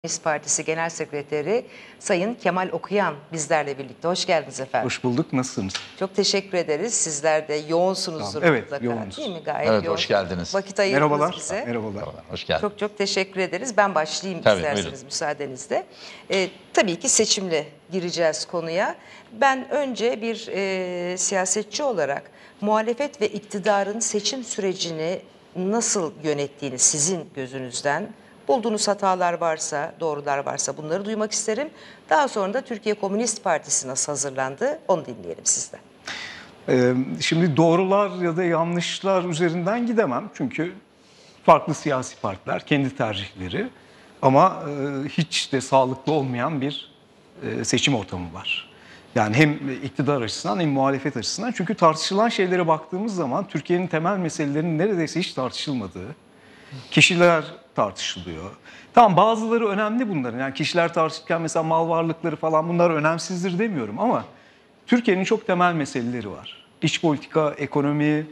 Komünist Partisi Genel Sekreteri Sayın Kemal Okuyan bizlerle birlikte. Hoş geldiniz efendim. Hoş bulduk. Nasılsınız? Çok teşekkür ederiz. Sizler de yoğunsunuzdur Tamam. Evet, mutlaka. yoğunuz. Değil mi? Gayet Evet, yoğun. hoş geldiniz. Vakit ayırdınız Merhabalar. bize. Merhabalar. Hoş geldin. Çok çok teşekkür ederiz. Ben başlayayım Tabii, isterseniz buyurun. müsaadenizle. Tabii ki seçimle gireceğiz konuya. Ben önce bir siyasetçi olarak muhalefet ve iktidarın seçim sürecini nasıl yönettiğini sizin gözünüzden, bulduğunuz hatalar varsa, doğrular varsa bunları duymak isterim. Daha sonra da Türkiye Komünist Partisi nasıl hazırlandı onu dinleyelim sizden. Şimdi doğrular ya da yanlışlar üzerinden gidemem. Çünkü farklı siyasi partiler, kendi tercihleri ama hiç de sağlıklı olmayan bir seçim ortamı var. Yani hem iktidar açısından hem muhalefet açısından. Çünkü tartışılan şeylere baktığımız zaman Türkiye'nin temel meselelerinin neredeyse hiç tartışılmadığı, kişiler tartışılıyor. Tamam, bazıları önemli bunların. Yani kişiler tartışırken mesela mal varlıkları falan bunlar önemsizdir demiyorum ama Türkiye'nin çok temel meseleleri var. İç politika, ekonomi,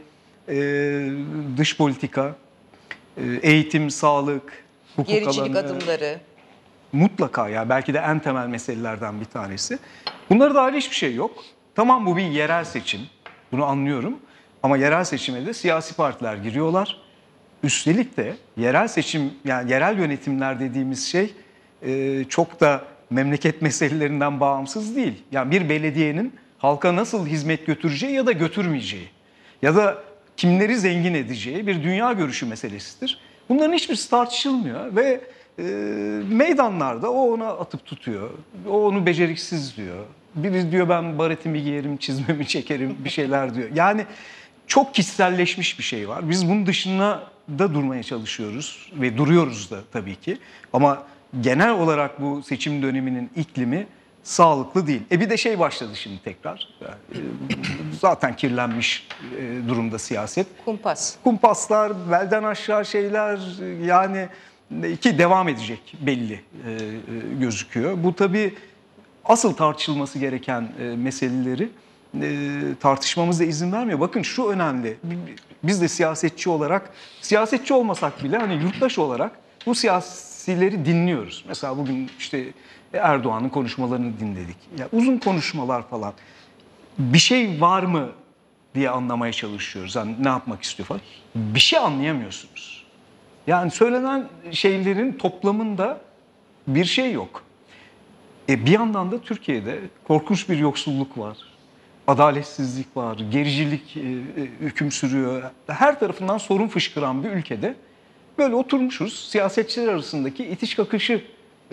dış politika, eğitim, sağlık, hukuk Gericilik alanı. adımları. Mutlaka ya, belki de en temel meselelerden bir tanesi. Bunlara dair hiçbir şey yok. Tamam, bu bir yerel seçim. Bunu anlıyorum. Ama yerel seçime de siyasi partiler giriyorlar. Üstelik de yerel seçim, yani yerel yönetimler dediğimiz şey çok da memleket meselelerinden bağımsız değil. Yani bir belediyenin halka nasıl hizmet götüreceği ya da götürmeyeceği ya da kimleri zengin edeceği bir dünya görüşü meselesidir. Bunların hiçbirisi tartışılmıyor ve meydanlarda o ona atıp tutuyor, o onu beceriksiz diyor. Biri diyor ben baretimi giyerim, çizmemi çekerim, bir şeyler diyor. Yani çok kişiselleşmiş bir şey var. Biz bunun dışına da durmaya çalışıyoruz ve duruyoruz da tabii ki. Ama genel olarak bu seçim döneminin iklimi sağlıklı değil. Bir de şey başladı şimdi tekrar. Zaten kirlenmiş durumda siyaset. Kumpas. Kumpaslar, belden aşağı şeyler, yani ki devam edecek belli gözüküyor. Bu tabii asıl tartışılması gereken meseleleri tartışmamıza izin vermiyor. Bakın şu önemli, biz de siyasetçi olarak, siyasetçi olmasak bile hani yurttaş olarak bu siyasileri dinliyoruz. Mesela bugün işte Erdoğan'ın konuşmalarını dinledik. Yani uzun konuşmalar falan. Bir şey var mı diye anlamaya çalışıyoruz. Yani ne yapmak istiyor falan. Bir şey anlayamıyorsunuz. Yani söylenen şeylerin toplamında bir şey yok. Bir yandan da Türkiye'de korkunç bir yoksulluk var. Adaletsizlik var, gericilik hüküm sürüyor. Her tarafından sorun fışkıran bir ülkede böyle oturmuşuz, siyasetçiler arasındaki itiş kakışı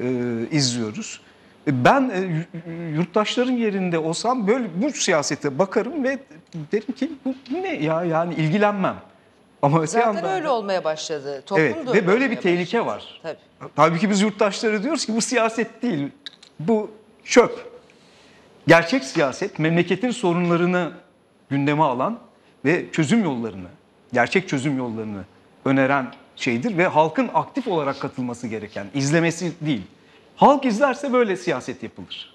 izliyoruz. Ben yurttaşların yerinde olsam böyle bu siyasete bakarım ve derim ki bu ne ya, yani ilgilenmem. Ama öte Zaten yandan öyle olmaya başladı. Toplum evet, da ve öyle böyle bir olmaya tehlike başladı. var. Tabii. Halbuki biz yurttaşları diyoruz ki bu siyaset değil, bu çöp. Gerçek siyaset memleketin sorunlarını gündeme alan ve çözüm yollarını, gerçek çözüm yollarını öneren şeydir ve halkın aktif olarak katılması gereken, izlemesi değil. Halk izlerse böyle siyaset yapılır.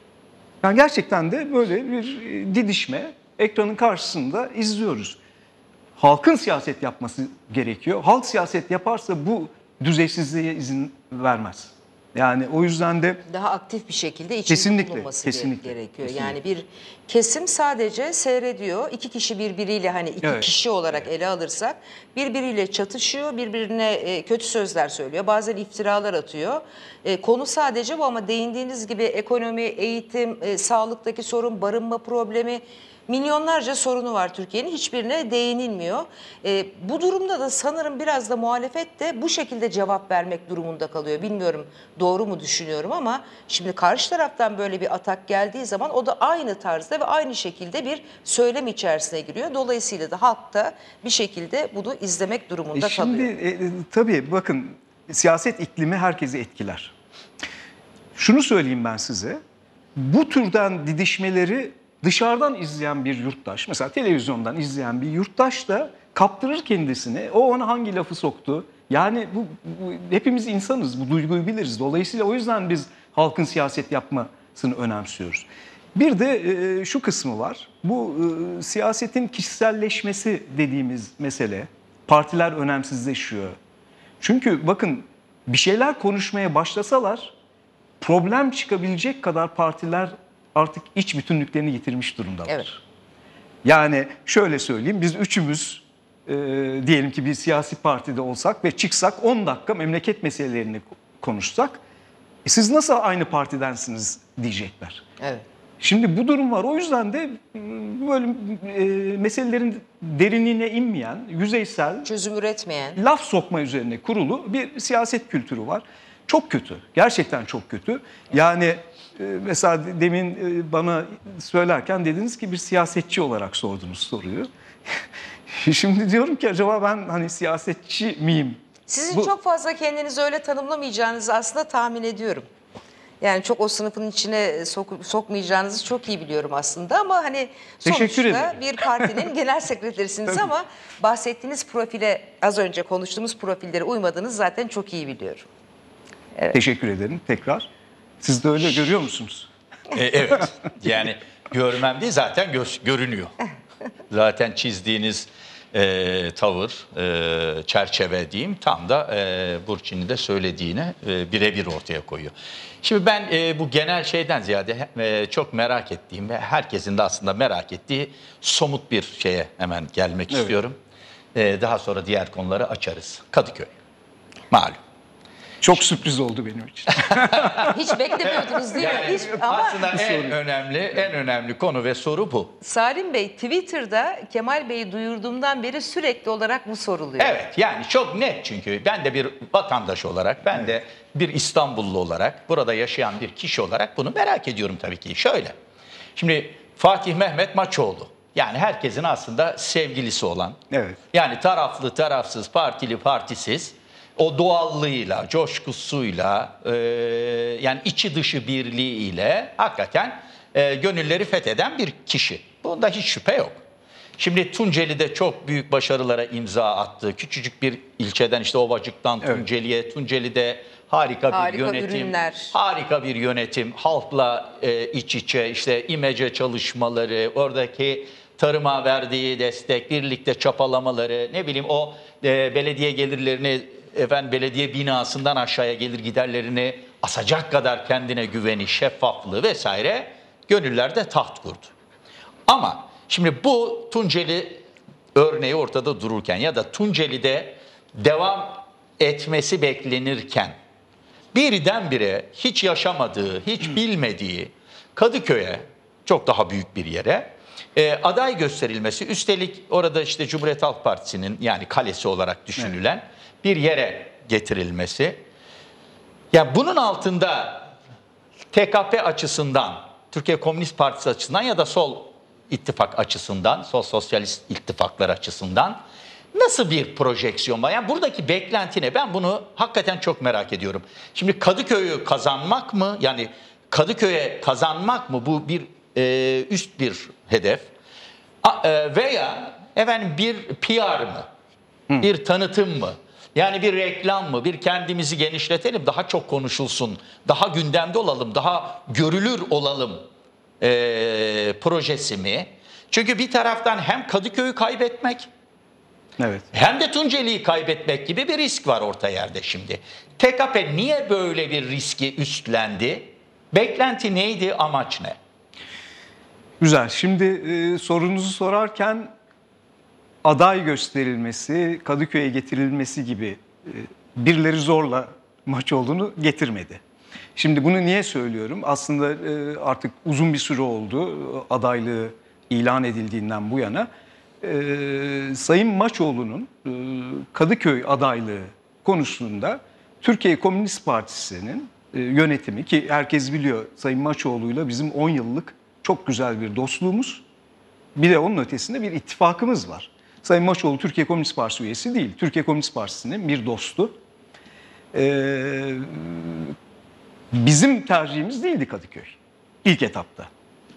Yani gerçekten de böyle bir didişme ekranın karşısında izliyoruz. Halkın siyaset yapması gerekiyor. Halk siyaset yaparsa bu düzeysizliğe izin vermez. Yani o yüzden de Daha aktif bir şekilde içinde bulunması gerekiyor. Kesinlikle. Yani bir kesim sadece seyrediyor. İki kişi birbiriyle, hani iki Evet. kişi olarak ele alırsak birbiriyle çatışıyor, birbirine kötü sözler söylüyor. Bazen iftiralar atıyor. Konu sadece bu ama değindiğiniz gibi ekonomi, eğitim, sağlıktaki sorun, barınma problemi, milyonlarca sorunu var Türkiye'nin, hiçbirine değinilmiyor. Bu durumda da sanırım biraz da muhalefet de bu şekilde cevap vermek durumunda kalıyor. Bilmiyorum doğru mu düşünüyorum ama şimdi karşı taraftan böyle bir atak geldiği zaman o da aynı tarzda ve aynı şekilde bir söylem içerisine giriyor. Dolayısıyla da halk da bir şekilde bunu izlemek durumunda kalıyor. Şimdi tabii bakın, siyaset iklimi herkesi etkiler. Şunu söyleyeyim ben size, bu türden didişmeleri dışarıdan izleyen bir yurttaş, mesela televizyondan izleyen bir yurttaş da kaptırır kendisini. O ona hangi lafı soktu? Yani bu hepimiz insanız, bu duyguyu biliriz. Dolayısıyla o yüzden biz halkın siyaset yapmasını önemsiyoruz. Bir de şu kısmı var. Bu siyasetin kişiselleşmesi dediğimiz mesele. Partiler önemsizleşiyor. Çünkü bakın bir şeyler konuşmaya başlasalar problem çıkabilecek kadar partiler artık iç bütünlüklerini yitirmiş durumdalar. Evet. Yani şöyle söyleyeyim, biz üçümüz diyelim ki bir siyasi partide olsak ve çıksak 10 dakika memleket meselelerini konuşsak, siz nasıl aynı partidensiniz diyecekler. Evet. Şimdi bu durum var. O yüzden de böyle meselelerin derinliğine inmeyen, yüzeysel, Çözüm üretmeyen. laf sokma üzerine kurulu bir siyaset kültürü var. Çok kötü. Gerçekten çok kötü. Yani mesela demin bana söylerken dediniz ki bir siyasetçi olarak sordunuz soruyu. Şimdi diyorum ki acaba ben hani siyasetçi miyim? Sizin çok fazla kendinizi öyle tanımlamayacağınızı aslında tahmin ediyorum. Yani çok o sınıfın içine sokmayacağınızı çok iyi biliyorum aslında ama hani Teşekkür sonuçta ederim. bir partinin genel sekreterisiniz ama bahsettiğiniz profile, az önce konuştuğumuz profillere uymadığınızı zaten çok iyi biliyorum. Teşekkür ederim tekrar. Siz de öyle görüyor musunuz? Evet. Yani görmem değil, zaten görünüyor. Zaten çizdiğiniz tavır, çerçeve diyeyim, tam da Burçin'in de söylediğine birebir ortaya koyuyor. Şimdi ben bu genel şeyden ziyade çok merak ettiğim ve herkesin de aslında merak ettiği somut bir şeye hemen gelmek istiyorum. Daha sonra diğer konuları açarız. Kadıköy. Malum. Çok sürpriz oldu benim için. Hiç beklemiyordunuz değil mi? Yani Hiç, ama aslında en önemli konu ve soru bu. Salim Bey, Twitter'da Kemal Bey'i duyurduğumdan beri sürekli olarak bu soruluyor. Evet, yani çok net, çünkü ben de bir vatandaş olarak, ben de bir İstanbullu olarak, burada yaşayan bir kişi olarak bunu merak ediyorum tabii ki. Şöyle, şimdi Fatih Mehmet Maçoğlu, yani herkesin aslında sevgilisi olan, Evet. yani taraflı tarafsız, partili partisiz, o doğallığıyla, coşkusuyla, yani içi dışı birliğiyle hakikaten gönülleri fetheden bir kişi. Bunda hiç şüphe yok. Şimdi Tunceli'de çok büyük başarılara imza attı. Küçücük bir ilçeden, işte Ovacık'tan Tunceli'ye, Tunceli'de harika bir yönetim, ürünler. harika bir yönetim, halkla iç içe, işte İMECE çalışmaları, oradaki tarıma verdiği destek, birlikte çapalamaları, ne bileyim o belediye gelirlerini, belediye binasından aşağıya gelir giderlerini asacak kadar kendine güveni, şeffaflığı vesaire gönüllerde taht kurdu. Ama şimdi bu Tunceli örneği ortada dururken ya da Tunceli'de devam etmesi beklenirken birdenbire hiç yaşamadığı, hiç bilmediği Kadıköy'e, çok daha büyük bir yere aday gösterilmesi, üstelik orada işte Cumhuriyet Halk Partisi'nin, yani kalesi olarak düşünülen bir yere getirilmesi. Ya bunun altında TKP açısından, Türkiye Komünist Partisi açısından ya da sol ittifak açısından, sol sosyalist ittifaklar açısından nasıl bir projeksiyon var? Yani buradaki beklenti ne? Ben bunu hakikaten çok merak ediyorum. Şimdi Kadıköy'ü kazanmak mı? Yani Kadıköy'e kazanmak mı? Bu bir üst bir hedef. Veya bir PR mı? Bir tanıtım mı? Yani bir reklam mı? Bir kendimizi genişletelim, daha çok konuşulsun, daha gündemde olalım, daha görülür olalım projesi mi? Çünkü bir taraftan hem Kadıköy'ü kaybetmek, Evet. hem de Tunceli'yi kaybetmek gibi bir risk var orta yerde şimdi. TKP niye böyle bir riski üstlendi? Beklenti neydi, amaç ne? Güzel. Şimdi sorunuzu sorarken aday gösterilmesi, Kadıköy'e getirilmesi gibi birileri zorla maç olduğunu getirmedi. Şimdi bunu niye söylüyorum? Aslında artık uzun bir süre oldu adaylığı ilan edildiğinden bu yana. Sayın Maçoğlu'nun Kadıköy adaylığı konusunda Türkiye Komünist Partisi'nin yönetimi, ki herkes biliyor Sayın Maçoğlu'yla bizim 10 yıllık çok güzel bir dostluğumuz, bir de onun ötesinde bir ittifakımız var. Sayın Maçoğlu Türkiye Komünist Partisi üyesi değil, Türkiye Komünist Partisi'nin bir dostu. Bizim tercihimiz değildi Kadıköy ilk etapta.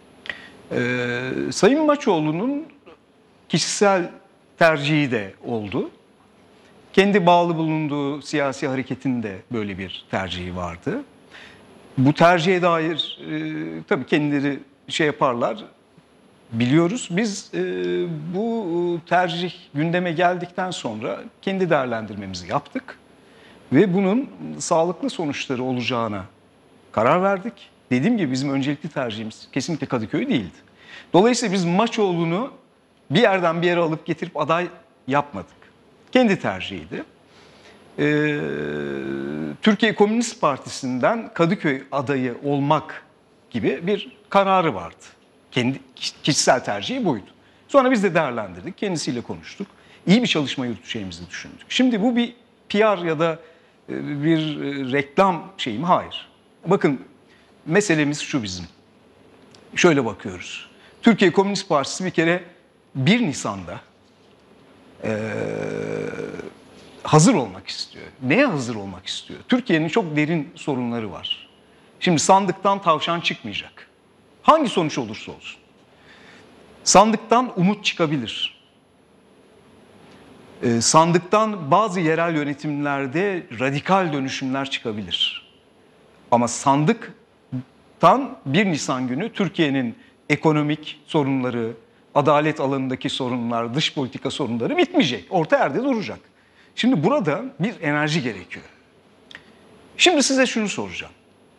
Sayın Maçoğlu'nun kişisel tercihi de oldu. Kendi bağlı bulunduğu siyasi hareketinde böyle bir tercihi vardı. Bu tercihe dair tabii kendileri şey yaparlar, biliyoruz. Biz bu tercih gündeme geldikten sonra kendi değerlendirmemizi yaptık. Ve bunun sağlıklı sonuçları olacağına karar verdik. Dediğim gibi bizim öncelikli tercihimiz kesinlikle Kadıköy değildi. Dolayısıyla biz Maçoğlu'nu bir yerden bir yere alıp getirip aday yapmadık. Kendi tercihiydi. Türkiye Komünist Partisi'nden Kadıköy adayı olmak gibi bir kararı vardı. Kendi kişisel tercihi buydu. Sonra biz de değerlendirdik, kendisiyle konuştuk. İyi bir çalışma yürüteceğimizi düşündük. Şimdi bu bir PR ya da bir reklam şeyi mi? Hayır. Bakın meselemiz şu bizim. Şöyle bakıyoruz. Türkiye Komünist Partisi bir kere 1 Nisan'da hazır olmak istiyor. Neye hazır olmak istiyor? Türkiye'nin çok derin sorunları var. Şimdi sandıktan tavşan çıkmayacak. Hangi sonuç olursa olsun. Sandıktan umut çıkabilir. Sandıktan bazı yerel yönetimlerde radikal dönüşümler çıkabilir. Ama sandıktan 1 Nisan günü Türkiye'nin ekonomik sorunları, adalet alanındaki sorunlar, dış politika sorunları bitmeyecek. Orta yerde duracak. Şimdi burada bir enerji gerekiyor. Şimdi size şunu soracağım.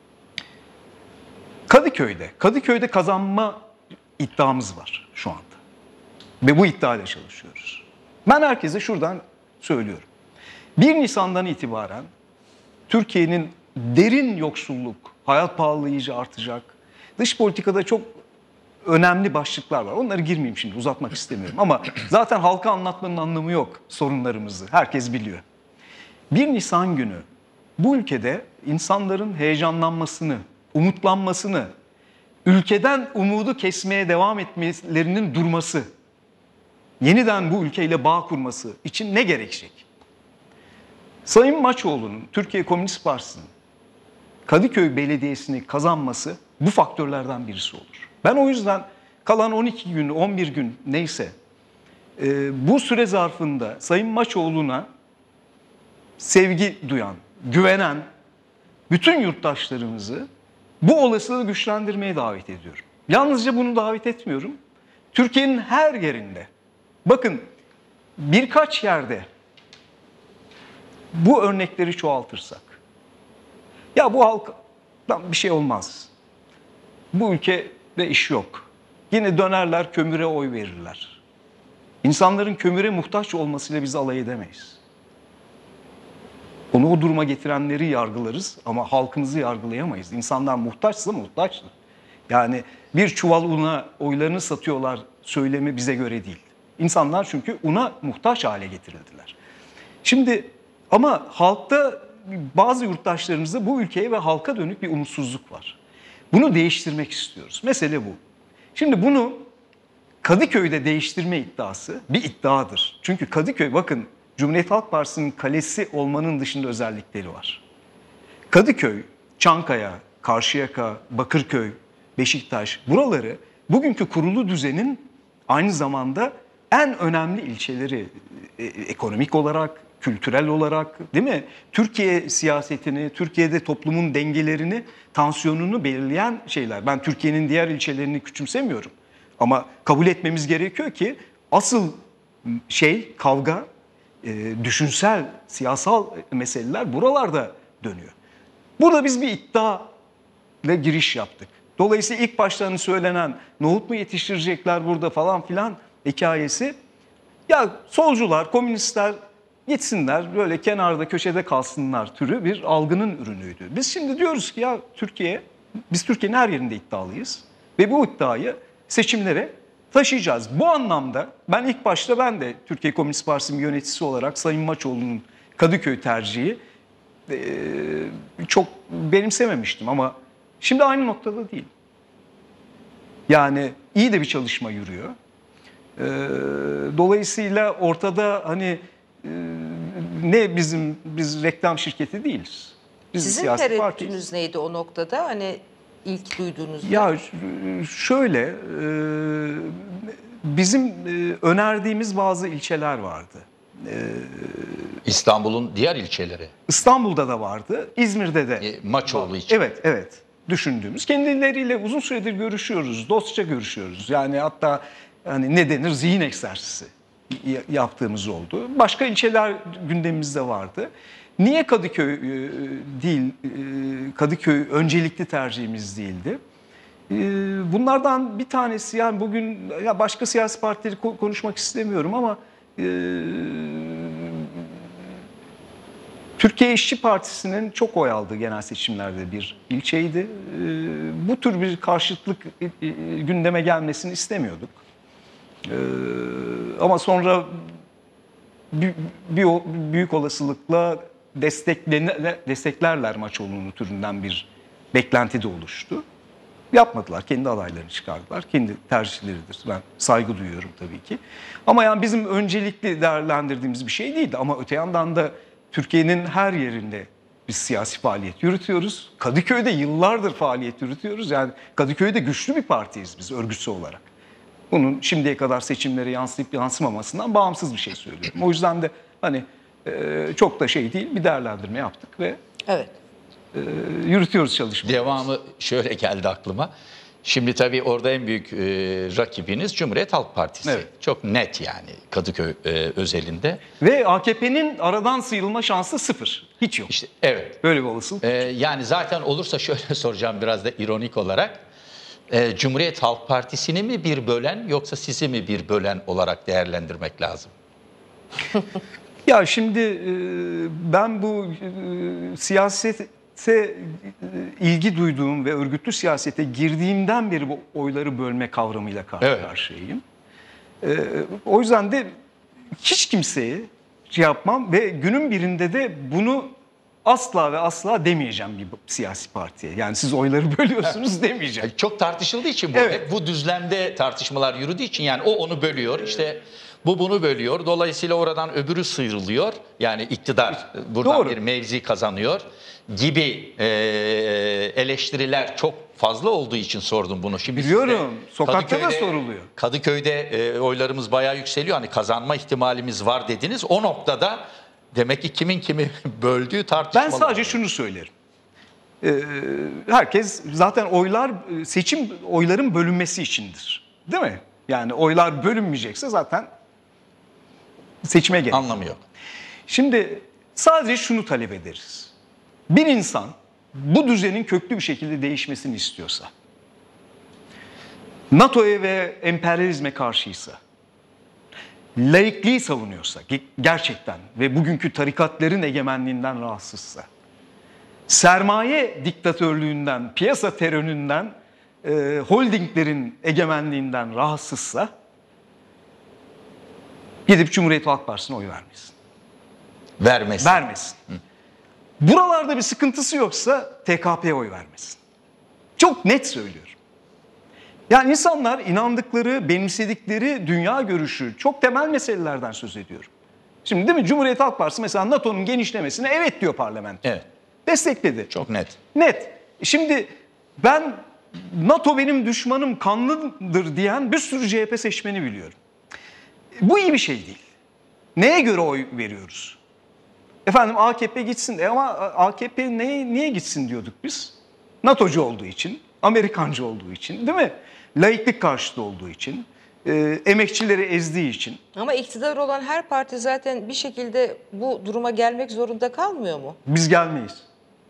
Kadıköy'de kazanma iddiamız var şu anda. Ve bu iddiayla çalışıyoruz. Ben herkese şuradan söylüyorum. 1 Nisan'dan itibaren Türkiye'nin derin yoksulluk, hayat pahalılığı iyice artacak. Dış politikada çok önemli başlıklar var. Onları girmeyeyim şimdi, uzatmak istemiyorum. Ama zaten halka anlatmanın anlamı yok sorunlarımızı. Herkes biliyor. 1 Nisan günü bu ülkede insanların heyecanlanmasını, umutlanmasını, ülkeden umudu kesmeye devam etmelerinin durması, yeniden bu ülkeyle bağ kurması için ne gerekecek? Sayın Maçoğlu'nun, Türkiye Komünist Partisi'nin Kadıköy Belediyesi'ni kazanması bu faktörlerden birisi olur. Ben o yüzden kalan 12 gün, 11 gün neyse bu süre zarfında Sayın Maçoğlu'na sevgi duyan, güvenen bütün yurttaşlarımızı bu olasılığı güçlendirmeye davet ediyorum. Yalnızca bunu davet etmiyorum. Türkiye'nin her yerinde, bakın birkaç yerde bu örnekleri çoğaltırsak, ya bu halktan bir şey olmaz, bu ülkede iş yok, yine dönerler kömüre oy verirler. İnsanların kömüre muhtaç olmasıyla biz alay edemeyiz. Onu o duruma getirenleri yargılarız ama halkımızı yargılayamayız. İnsanlar muhtaçsa muhtaçtır. Yani bir çuval una oylarını satıyorlar söylemi bize göre değil. İnsanlar çünkü una muhtaç hale getirildiler. Şimdi ama halkta bazı yurttaşlarımızda bu ülkeye ve halka dönük bir umutsuzluk var. Bunu değiştirmek istiyoruz. Mesele bu. Şimdi bunu Kadıköy'de değiştirme iddiası bir iddiadır. Çünkü Kadıköy, bakın, Cumhuriyet Halk Partisi'nin kalesi olmanın dışında özellikleri var. Kadıköy, Çankaya, Karşıyaka, Bakırköy, Beşiktaş, buraları bugünkü kurulu düzenin aynı zamanda en önemli ilçeleri, ekonomik olarak, kültürel olarak, değil mi? Türkiye siyasetini, Türkiye'de toplumun dengelerini, tansiyonunu belirleyen şeyler. Ben Türkiye'nin diğer ilçelerini küçümsemiyorum. Ama kabul etmemiz gerekiyor ki asıl kavga, düşünsel, siyasal meseleler buralarda dönüyor. Burada biz bir iddia ile giriş yaptık. Dolayısıyla ilk başta hani söylenen nohut mu yetiştirecekler burada falan filan hikayesi, ya solcular, komünistler gitsinler böyle kenarda köşede kalsınlar türü bir algının ürünüydü. Biz şimdi diyoruz ki ya biz Türkiye'nin her yerinde iddialıyız ve bu iddiayı seçimlere taşıyacağız. Bu anlamda ben ilk başta de Türkiye Komünist Partisi'nin yöneticisi olarak Sayın Maçoğlu'nun Kadıköy tercihi çok benimsememiştim ama şimdi aynı noktada değil. Yani iyi de bir çalışma yürüyor. Dolayısıyla ortada hani biz reklam şirketi değiliz. Biz Sizin siyasi tereddütünüz partiyiz. neydi o noktada? Hani ilk duyduğunuzda? Ya şöyle, bizim önerdiğimiz bazı ilçeler vardı. İstanbul'un diğer ilçeleri. İstanbul'da da vardı, İzmir'de de. Maçoğlu için. Evet. Düşündüğümüz. Kendileriyle uzun süredir görüşüyoruz, dostça görüşüyoruz. Yani hatta hani ne denir, zihin egzersizi yaptığımız oldu. Başka ilçeler gündemimizde vardı. Niye Kadıköy değil, Kadıköy öncelikli tercihimiz değildi? Bunlardan bir tanesi, yani bugün ya başka siyasi partileri konuşmak istemiyorum ama Türkiye İşçi Partisi'nin çok oy aldığı genel seçimlerde bir ilçeydi. Bu tür bir karşıtlık gündeme gelmesini istemiyorduk. Ama sonra büyük olasılıkla desteklerler Maçoğlu'nun türünden bir beklenti de oluştu. Yapmadılar. Kendi adaylarını çıkardılar. Kendi tercihleridir. Ben saygı duyuyorum tabii ki. Ama yani bizim öncelikli değerlendirdiğimiz bir şey değildi. Ama öte yandan da Türkiye'nin her yerinde biz siyasi faaliyet yürütüyoruz. Kadıköy'de yıllardır faaliyet yürütüyoruz. Yani Kadıköy'de güçlü bir partiyiz biz örgütsel olarak. Bunun şimdiye kadar seçimlere yansıyıp yansımamasından bağımsız bir şey söylüyorum. O yüzden de hani çok da şey değil, bir değerlendirme yaptık ve Evet. yürütüyoruz çalışmayı. Devamı şöyle geldi aklıma. Şimdi tabii orada en büyük rakibiniz Cumhuriyet Halk Partisi. Evet. Çok net yani Kadıköy özelinde. Ve AKP'nin aradan sıyrılma şansı sıfır. Hiç yok. İşte evet. Böyle bir olasılık. Yani zaten olursa şöyle soracağım biraz da ironik olarak. Cumhuriyet Halk Partisi'ni mi bir bölen yoksa sizi mi bir bölen olarak değerlendirmek lazım? Ya şimdi ben bu siyasete ilgi duyduğum ve örgütlü siyasete girdiğimden beri bu oyları bölme kavramıyla Evet. karşıyayım. O yüzden de hiç kimseye şey yapmam ve günün birinde de bunu asla ve asla demeyeceğim bir siyasi partiye. Yani siz oyları bölüyorsunuz demeyeceğim. Çok tartışıldığı için bu. Evet. Hep bu düzlemde tartışmalar yürüdüğü için yani o onu bölüyor. İşte bu bunu bölüyor. Dolayısıyla oradan öbürü sıyrılıyor. Yani iktidar buradan Doğru. bir mevzi kazanıyor gibi eleştiriler çok fazla olduğu için sordum bunu. Şimdi Biliyorum. size Sokakta da soruluyor. Kadıköy'de oylarımız bayağı yükseliyor. Hani kazanma ihtimalimiz var dediniz. O noktada demek ki kimin kimi böldüğü tartışmalı. Ben sadece şunu söylerim. Herkes zaten oylar seçim oyların bölünmesi içindir. Değil mi? Yani oylar bölünmeyecekse zaten seçime gerek. Anlamı yok. Şimdi sadece şunu talep ederiz. Bir insan bu düzenin köklü bir şekilde değişmesini istiyorsa, NATO'ya ve emperyalizme karşıysa, laikliği savunuyorsa gerçekten ve bugünkü tarikatların egemenliğinden rahatsızsa, sermaye diktatörlüğünden, piyasa teröründen, holdinglerin egemenliğinden rahatsızsa gidip Cumhuriyet Halk Partisi'ne oy vermesin. Vermesin. Vermesin. Buralarda bir sıkıntısı yoksa TKP'ye oy vermesin. Çok net söylüyorum. Yani insanlar inandıkları, benimsedikleri dünya görüşü, çok temel meselelerden söz ediyorum. Şimdi değil mi? Cumhuriyet Halk Partisi mesela NATO'nun genişlemesine evet diyor parlamento. Evet. Destekledi. Çok net. Net. Şimdi ben NATO benim düşmanım, kanlıdır diyen bir sürü CHP seçmeni biliyorum. Bu iyi bir şey değil. Neye göre oy veriyoruz? Efendim AKP gitsin. Ama AKP niye gitsin diyorduk biz? NATO'cu olduğu için, Amerikancı olduğu için, değil mi? Laiklik karşıtı olduğu için, emekçileri ezdiği için. Ama iktidar olan her parti zaten bir şekilde bu duruma gelmek zorunda kalmıyor mu? Biz gelmeyiz.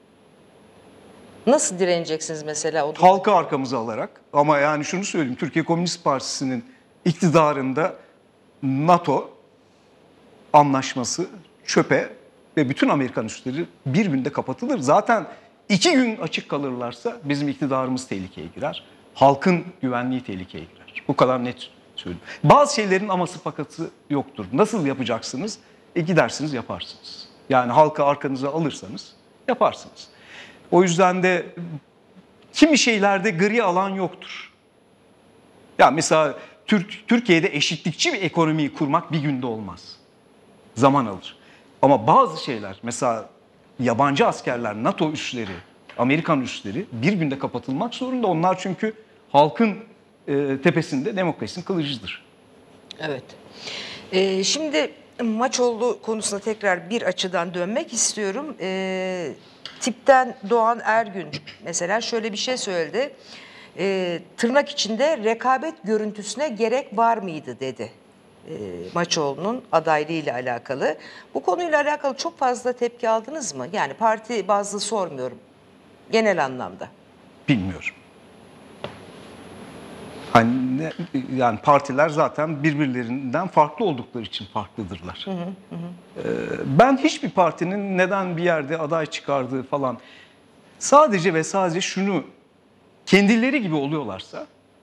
Nasıl direneceksiniz mesela o duruma? Halkı arkamıza alarak, ama yani şunu söyleyeyim, Türkiye Komünist Partisi'nin iktidarında NATO anlaşması çöpe ve bütün Amerikan üsleri bir günde kapatılır. Zaten 2 gün açık kalırlarsa bizim iktidarımız tehlikeye girer. Halkın güvenliği tehlikeye girer. Bu kadar net söylüyorum. Bazı şeylerin aması fakatı yoktur. Nasıl yapacaksınız? Gidersiniz yaparsınız. Yani halkı arkanıza alırsanız yaparsınız. O yüzden de kimi şeylerde gri alan yoktur. Ya mesela Türkiye'de eşitlikçi bir ekonomiyi kurmak bir günde olmaz. Zaman alır. Ama bazı şeyler, mesela yabancı askerler, NATO üsleri, Amerikan üsleri bir günde kapatılmak zorunda. Onlar çünkü halkın tepesinde demokrasinin kılıcıdır. Evet. Şimdi Maçoğlu konusuna tekrar bir açıdan dönmek istiyorum. Tipten Doğan Ergün mesela şöyle bir şey söyledi. Tırnak içinde rekabet görüntüsüne gerek var mıydı dedi. Maçoğlu'nun adaylığı ile alakalı. Bu konuyla alakalı çok fazla tepki aldınız mı? Yani parti bazlı sormuyorum. Genel anlamda. Bilmiyorum. Hani yani partiler zaten birbirlerinden farklı oldukları için farklıdırlar. Ben hiçbir partinin neden bir yerde aday çıkardığı falan, sadece ve sadece şunu, kendileri gibi oluyorlarsa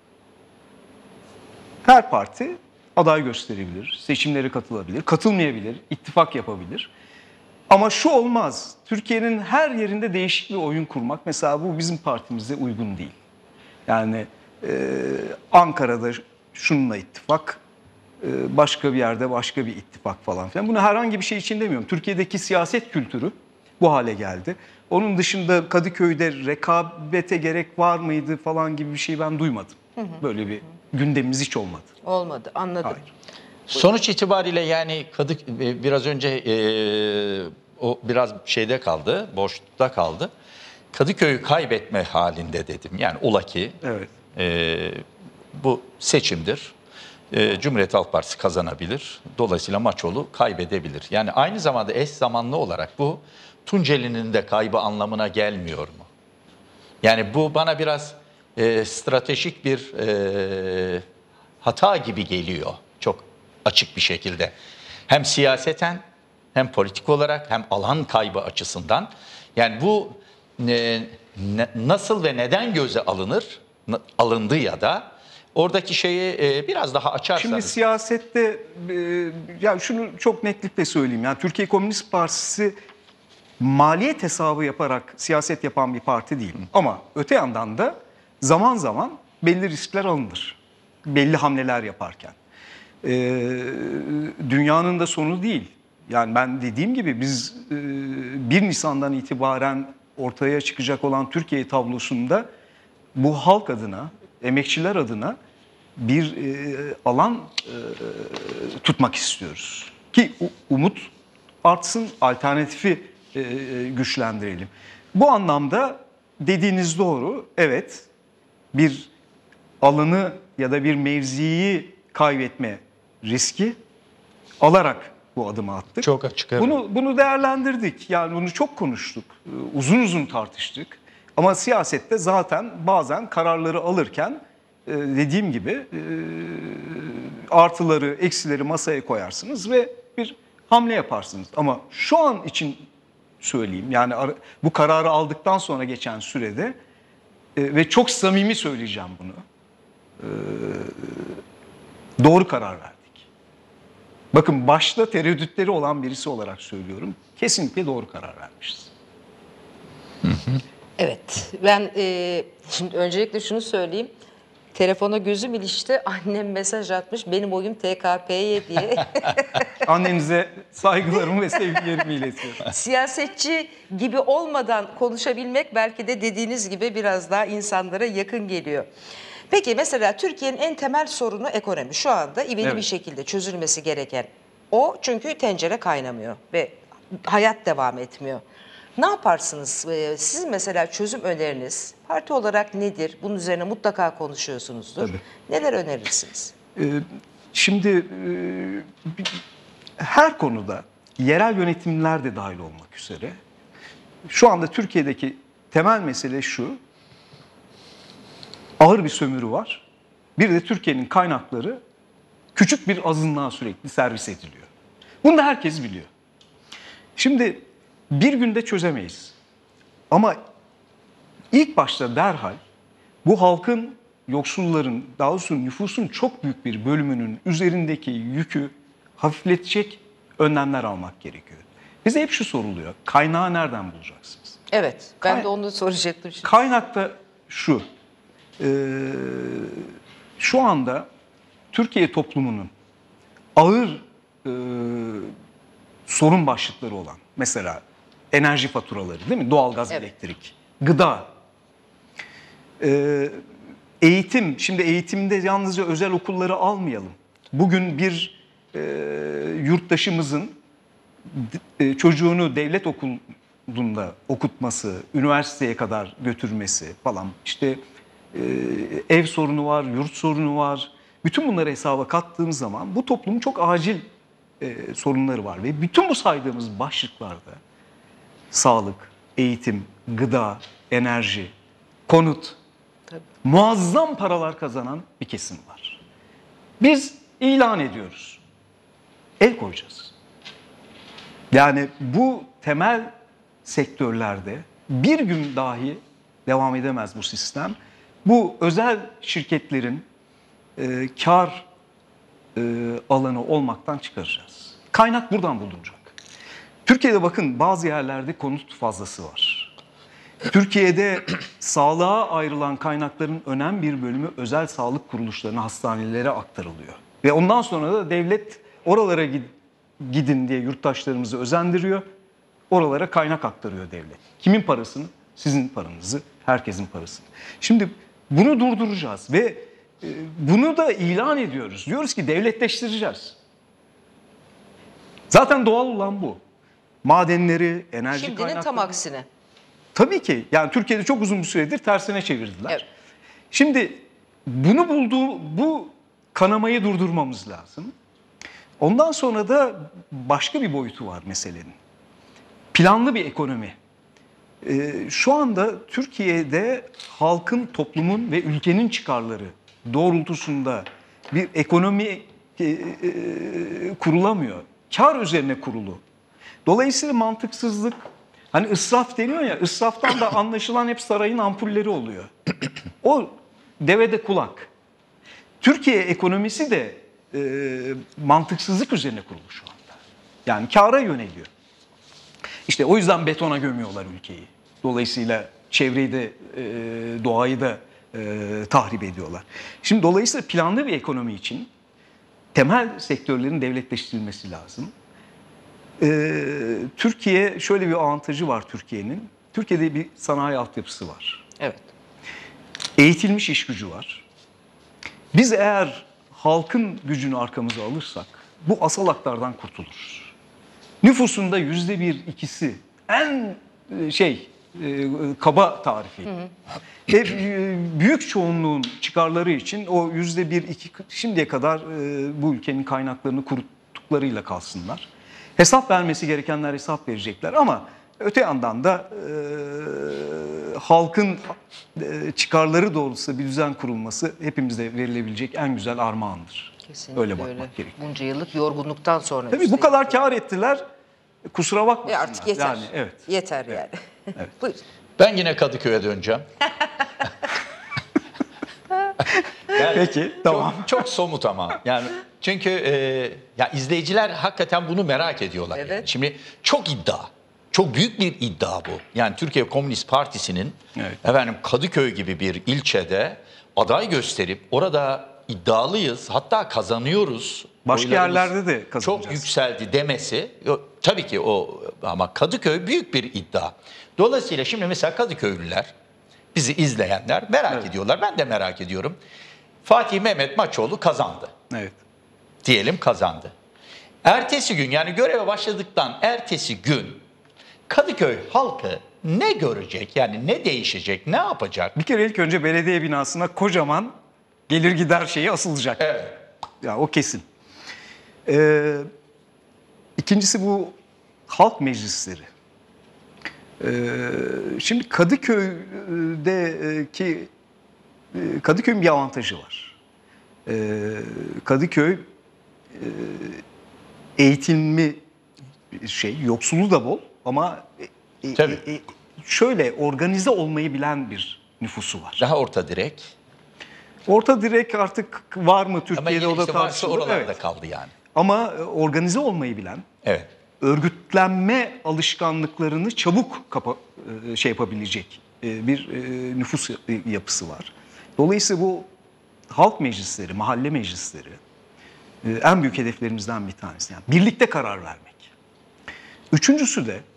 her parti aday gösterebilir, seçimlere katılabilir, katılmayabilir, ittifak yapabilir. Ama şu olmaz, Türkiye'nin her yerinde değişik bir oyun kurmak mesela bu bizim partimize uygun değil. Yani Ankara'da şununla ittifak, başka bir yerde başka bir ittifak falan filan. Bunu herhangi bir şey için demiyorum. Türkiye'deki siyaset kültürü bu hale geldi. Onun dışında Kadıköy'de rekabete gerek var mıydı falan gibi bir şey ben duymadım. Böyle bir gündemimiz hiç olmadı. Olmadı, anladım. Hayır. Sonuç itibariyle yani biraz önce o biraz şeyde kaldı, boşlukta kaldı. Kadıköy'ü kaybetme halinde dedim. Yani ola ki Evet. bu seçimdir. Cumhuriyet Halk Partisi kazanabilir. Dolayısıyla Maçoğlu kaybedebilir. Yani aynı zamanda eş zamanlı olarak bu Tunceli'nin de kaybı anlamına gelmiyor mu? Yani bu bana biraz stratejik bir hata gibi geliyor. Çok açık bir şekilde. Hem siyaseten hem politik olarak hem alan kaybı açısından. Yani bu nasıl ve neden göze alındı ya da oradaki şeyi biraz daha açarsanız. Şimdi siyasette ya şunu çok netlikle söyleyeyim. Yani Türkiye Komünist Partisi maliyet hesabı yaparak siyaset yapan bir parti değil. Ama öte yandan da zaman zaman belli riskler alınır. Belli hamleler yaparken. Dünyanın da sonu değil. Yani ben dediğim gibi biz 1 Nisan'dan itibaren ortaya çıkacak olan Türkiye tablosunda bu halk adına, emekçiler adına bir alan tutmak istiyoruz. Ki umut artsın, alternatifi güçlendirelim. Bu anlamda dediğiniz doğru. Evet, bir alanı ya da bir mevziyi kaybetme riski alarak bu adımı attık. Çok açık. Evet. Bunu değerlendirdik. Yani bunu çok konuştuk. Uzun uzun tartıştık. Ama siyasette zaten bazen kararları alırken dediğim gibi artıları, eksileri masaya koyarsınız ve bir hamle yaparsınız. Ama şu an için söyleyeyim, yani bu kararı aldıktan sonra geçen sürede ve çok samimi söyleyeceğim bunu, doğru karar verdik. Bakın başta tereddütleri olan birisi olarak söylüyorum, kesinlikle doğru karar vermişiz. Evet, ben şimdi öncelikle şunu söyleyeyim. Telefona gözüm ilişti, annem mesaj atmış, benim oyum TKP'ye diye. Annenize saygılarımı ve sevgilerimi iletiyorum. Siyasetçi gibi olmadan konuşabilmek belki de dediğiniz gibi biraz daha insanlara yakın geliyor. Peki mesela Türkiye'nin en temel sorunu ekonomi. Şu anda ivedi bir şekilde çözülmesi gereken o, çünkü tencere kaynamıyor ve hayat devam etmiyor. Ne yaparsınız? Sizin mesela çözüm öneriniz parti olarak nedir? Bunun üzerine mutlaka konuşuyorsunuzdur. Tabii. Neler önerirsiniz? Şimdi her konuda yerel yönetimler de dahil olmak üzere şu anda Türkiye'deki temel mesele şu: ağır bir sömürü var. Bir de Türkiye'nin kaynakları küçük bir azınlığa sürekli servis ediliyor. Bunu da herkes biliyor. Şimdi bir günde çözemeyiz. Ama ilk başta derhal bu halkın, yoksulların, daha doğrusu nüfusun çok büyük bir bölümünün üzerindeki yükü hafifletecek önlemler almak gerekiyor. Bize hep şu soruluyor: kaynağı nereden bulacaksınız? Evet, ben de onu soracaktım şimdi. Kaynak da şu: şu anda Türkiye toplumunun ağır sorun başlıkları olan, mesela enerji faturaları, değil mi? Doğalgaz, elektrik, gıda, eğitim. Şimdi eğitimde yalnızca özel okulları almayalım. Bugün bir yurttaşımızın çocuğunu devlet okulunda okutması, üniversiteye kadar götürmesi falan, işte ev sorunu var, yurt sorunu var bütün bunları hesaba kattığımız zaman bu toplumun çok acil sorunları var. Ve bütün bu saydığımız başlıklarda sağlık, eğitim, gıda, enerji, konut, Tabii. muazzam paralar kazanan bir kesim var. Biz ilan ediyoruz. El koyacağız. Yani bu temel sektörlerde bir gün dahi devam edemez bu sistem. Bu özel şirketlerin kar alanı olmaktan çıkaracağız. Kaynak buradan bulunacak. Türkiye'de bakın bazı yerlerde konut fazlası var. Türkiye'de sağlığa ayrılan kaynakların önemli bir bölümü özel sağlık kuruluşlarına, hastanelere aktarılıyor. Ve ondan sonra da devlet oralara gidin diye yurttaşlarımızı özendiriyor. Oralara kaynak aktarıyor devlet. Kimin parasını? Sizin paranızı, herkesin parasını. Şimdi bunu durduracağız ve bunu da ilan ediyoruz. Diyoruz ki devletleştireceğiz. Zaten doğal olan bu. Madenleri, enerji Şimdinin kaynakları. tam aksine. Tabii ki. Yani Türkiye'de çok uzun bir süredir tersine çevirdiler. Evet. Şimdi bu kanamayı durdurmamız lazım. Ondan sonra da başka bir boyutu var meselenin. Planlı bir ekonomi. Şu anda Türkiye'de halkın, toplumun ve ülkenin çıkarları doğrultusunda bir ekonomi kurulamıyor. Kar üzerine kurulu. Dolayısıyla mantıksızlık, hani israf deniyor ya, israftan da anlaşılan hep sarayın ampulleri oluyor. O devede kulak. Türkiye ekonomisi de mantıksızlık üzerine kurulu şu anda. Yani kâra yöneliyor. İşte o yüzden betona gömüyorlar ülkeyi. Dolayısıyla çevreyi de doğayı da tahrip ediyorlar. Şimdi dolayısıyla planlı bir ekonomi için temel sektörlerin devletleştirilmesi lazım. Türkiye şöyle bir avantajı var Türkiye'nin. Türkiye'de bir sanayi altyapısı var. Evet. Eğitilmiş iş gücü var. Biz eğer halkın gücünü arkamıza alırsak bu asalaklardan kurtuluruz. Nüfusunda %1-2'si en kaba tarifi. Büyük çoğunluğun çıkarları için o %1-2 şimdiye kadar bu ülkenin kaynaklarını kuruttuklarıyla kalsınlar. Hesap vermesi gerekenler hesap verecekler ama öte yandan da halkın çıkarları doğrultusunda bir düzen kurulması hepimize verilebilecek en güzel armağandır. Kesinlikle öyle bakmak gerekiyor. Bunca yıllık yorgunluktan sonra. Tabii bu kadar kar ettiler. Kusura bakmasınlar. Artık yeter. Yani, evet. Yeter yani. Evet. Buyurun. Ben yine Kadıköy'e döneceğim. Yani Peki, tamam. Çok somut ama. Yani çünkü ya izleyiciler hakikaten bunu merak ediyorlar. Evet. Yani. Şimdi çok iddia. Çok büyük bir iddia bu. Yani Türkiye Komünist Partisi'nin efendim Kadıköy gibi bir ilçede aday gösterip orada iddialıyız, hatta kazanıyoruz. Başka oylarımız yerlerde de kazanacağız. çok yükseldi demesi tabii ki o, ama Kadıköy büyük bir iddia. Dolayısıyla şimdi mesela Kadıköylüler, bizi izleyenler merak ediyorlar. Ben de merak ediyorum. Fatih Mehmet Maçoğlu kazandı. Evet. Diyelim kazandı. Ertesi gün, yani göreve başladıktan ertesi gün Kadıköy halkı ne görecek? Yani ne değişecek? Ne yapacak? Bir kere ilk önce belediye binasına kocaman gelir gider şeyi asılacak. Evet. Ya o kesin. İkincisi bu halk meclisleri. Şimdi Kadıköy'ün bir avantajı var. Kadıköy eğitimli yoksulu da bol ama şöyle organize olmayı bilen bir nüfusu var. Daha orta direk. Orta direk artık var mı Ama Türkiye'de, yine o da işte varsa tartışılır. oralarda Evet. kaldı yani. Ama organize olmayı bilen, Evet. örgütlenme alışkanlıklarını çabuk yapabilecek bir nüfus yapısı var. Dolayısıyla bu halk meclisleri, mahalle meclisleri en büyük hedeflerimizden bir tanesi. Yani birlikte karar vermek. Üçüncüsü de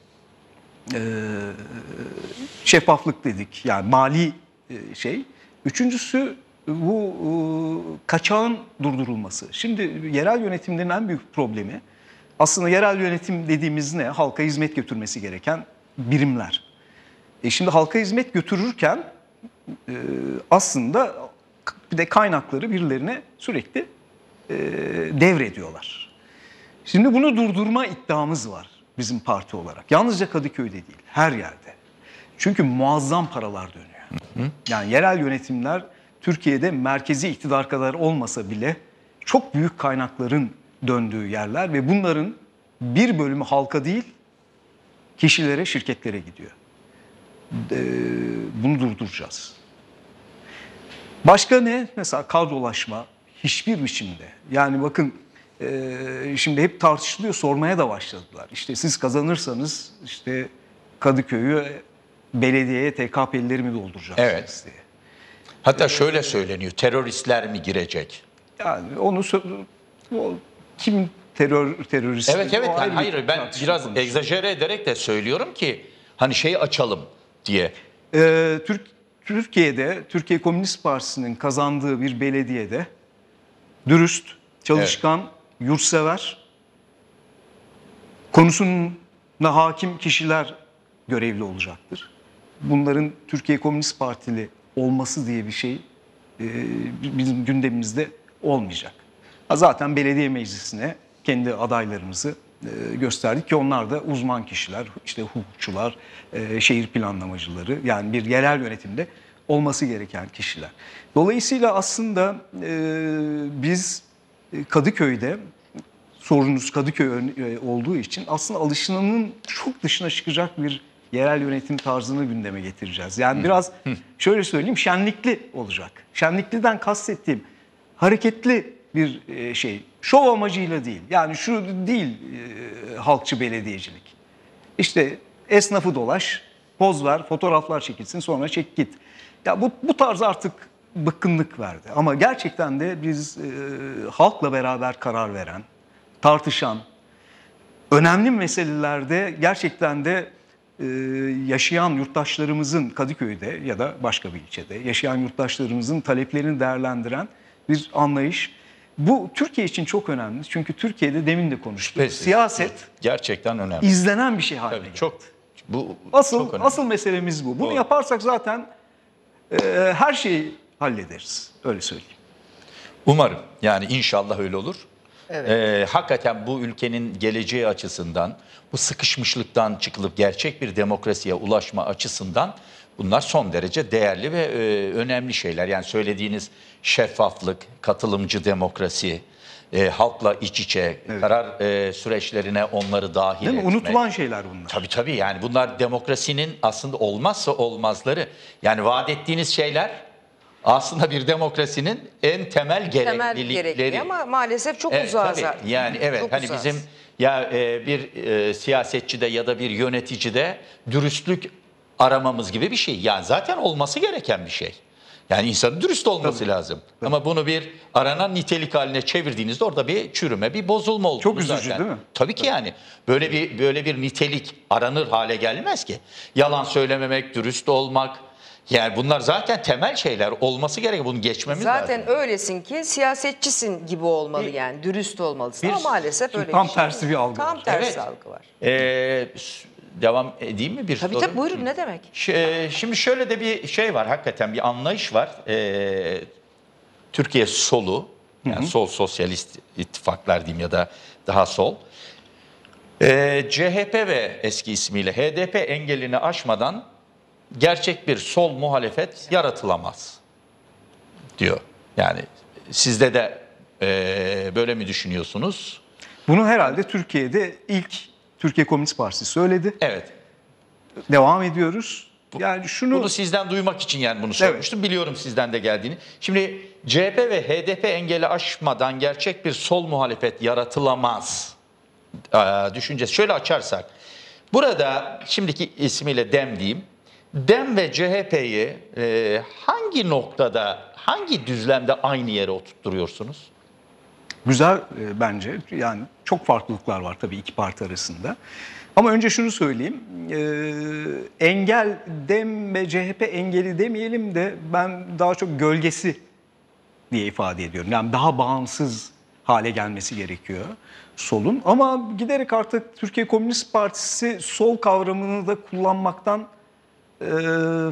şeffaflık dedik, yani mali şey. Üçüncüsü bu kaçağın durdurulması. Şimdi yerel yönetimlerin en büyük problemi, aslında yerel yönetim dediğimiz ne? Halka hizmet götürmesi gereken birimler. Şimdi halka hizmet götürürken aslında Bir de kaynakları birilerine sürekli devrediyorlar. Şimdi bunu durdurma iddiamız var bizim parti olarak. Yalnızca Kadıköy'de değil, her yerde. Çünkü muazzam paralar dönüyor. Yani yerel yönetimler Türkiye'de merkezi iktidar kadar olmasa bile çok büyük kaynakların döndüğü yerler ve bunların bir bölümü halka değil, kişilere, şirketlere gidiyor. Bunu durduracağız. Başka ne? Mesela kadrolaşma hiçbir biçimde. Yani bakın şimdi hep tartışılıyor, sormaya da başladılar. İşte siz kazanırsanız işte Kadıköy'ü belediyeye TKP'lileri mi dolduracaksınız Evet. diye. Hatta şöyle söyleniyor, teröristler mi girecek? Yani kim terörist? Evet, O yani ayrı bir hayır, ben tartışma biraz konusu. egzajere ederek de söylüyorum ki hani şeyi açalım diye. Türkiye'de, Türkiye Komünist Partisi'nin kazandığı bir belediyede dürüst, çalışkan, yurtsever, konusuna hakim kişiler görevli olacaktır. Bunların Türkiye Komünist Partili olması diye bir şey bizim gündemimizde olmayacak. Zaten belediye meclisine kendi adaylarımızı gösterdik ki onlar da uzman kişiler, işte hukukçular, şehir planlamacıları, yani bir yerel yönetimde olması gereken kişiler. Dolayısıyla aslında biz Kadıköy'de, sorunuz Kadıköy olduğu için aslında alışılanın çok dışına çıkacak bir yerel yönetim tarzını gündeme getireceğiz. Yani biraz şöyle söyleyeyim, şenlikli olacak. Şenlikliden kastettiğim hareketli bir şey. Şov amacıyla değil. Yani şu değil halkçı belediyecilik. İşte esnafı dolaş, poz ver, fotoğraflar çekilsin, sonra çek git. Ya bu tarz artık bıkkınlık verdi. Ama gerçekten de biz halkla beraber karar veren, tartışan, önemli meselelerde gerçekten de yaşayan yurttaşlarımızın Kadıköy'de ya da başka bir ilçede yaşayan yurttaşlarımızın taleplerini değerlendiren bir anlayış. Bu Türkiye için çok önemli. Çünkü Türkiye'de demin de konuştuk. Siyaset gerçekten önemli. izlenen bir şey haline Tabii, geldi. çok bu Asıl çok önemli. asıl meselemiz bu. Bunu Doğru. yaparsak zaten her şeyi hallederiz. Öyle söyleyeyim. Umarım, yani inşallah öyle olur. Evet. Hakikaten bu ülkenin geleceği açısından, bu sıkışmışlıktan çıkılıp gerçek bir demokrasiye ulaşma açısından bunlar son derece değerli ve önemli şeyler. Yani söylediğiniz şeffaflık, katılımcı demokrasi, halkla iç içe, karar süreçlerine onları dahil Değil mi? etmek. Unutulan şeyler bunlar. Tabii, yani bunlar demokrasinin aslında olmazsa olmazları. Yani vaat ettiğiniz şeyler aslında bir demokrasinin en temel Temel gereklilikleri. gerekli ama maalesef çok Evet, uzağız. tabii. Yani evet, Çok hani uzağız. bizim bir siyasetçide ya da bir yöneticide dürüstlük aramamız gibi bir şey. Yani zaten olması gereken bir şey. Yani insanın dürüst olması lazım. Ama bunu bir aranan nitelik haline çevirdiğinizde orada bir çürüme, bir bozulma olur. Çok üzücü değil mi? Tabii ki yani böyle bir nitelik aranır hale gelmez ki. Yalan söylememek, dürüst olmak, yani bunlar zaten temel şeyler, olması gereken, bunu geçmemiz Zaten lazım. öylesin ki siyasetçisin gibi olmalı, yani dürüst olmalısın ama maalesef öyle tam bir şey tersi değil. bir algı Tam var. tersi Evet. algı var. Devam edeyim mi bir Tabii soru? tabii, buyurun, ne demek? Şimdi şöyle de bir şey var, hakikaten bir anlayış var. Türkiye solu, yani sol sosyalist ittifaklar diyeyim ya da daha sol. CHP ve eski ismiyle HDP engelini aşmadan gerçek bir sol muhalefet yaratılamaz diyor. Yani sizde de böyle mi düşünüyorsunuz? Bunu herhalde Türkiye'de ilk Türkiye Komünist Partisi söyledi. Evet. Devam ediyoruz. Yani Bunu sizden duymak için yani bunu sormuştum. Biliyorum sizden de geldiğini. Şimdi CHP ve HDP engeli aşmadan gerçek bir sol muhalefet yaratılamaz düşüncesi. Şöyle açarsak. Burada şimdiki ismiyle DEM diyeyim. DEM ve CHP'yi hangi noktada, hangi düzlemde aynı yere oturtturuyorsunuz? güzel bence. Yani çok farklılıklar var tabii iki parti arasında. Ama önce şunu söyleyeyim. Engel, DEM ve CHP engeli demeyelim de ben daha çok gölgesi diye ifade ediyorum. Yani daha bağımsız hale gelmesi gerekiyor solun. Ama giderek artık Türkiye Komünist Partisi sol kavramını da kullanmaktan